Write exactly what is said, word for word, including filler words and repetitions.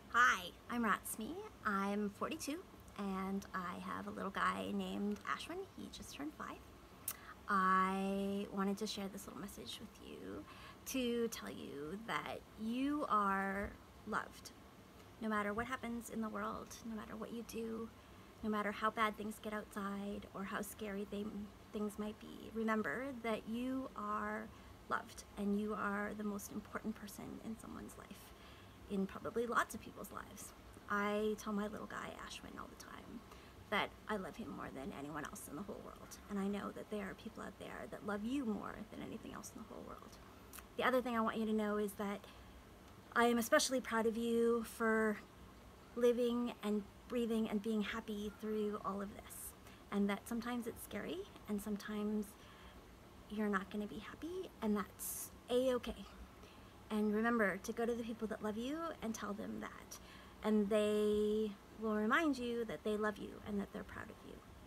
Hi, I'm Ratsmi. I'm forty-two and I have a little guy named Ashwin. He just turned five. I wanted to share this little message with you to tell you that you are loved. No matter what happens in the world, no matter what you do, no matter how bad things get outside or how scary they, things might be, remember that you are loved and you are the most important person in someone's life, in probably lots of people's lives. I tell my little guy Ashwin all the time that I love him more than anyone else in the whole world, and I know that there are people out there that love you more than anything else in the whole world. The other thing I want you to know is that I am especially proud of you for living and breathing and being happy through all of this, and that sometimes it's scary and sometimes you're not going to be happy, and that's a-okay. And remember to go to the people that love you and tell them that, and they will remind you that they love you and that they're proud of you.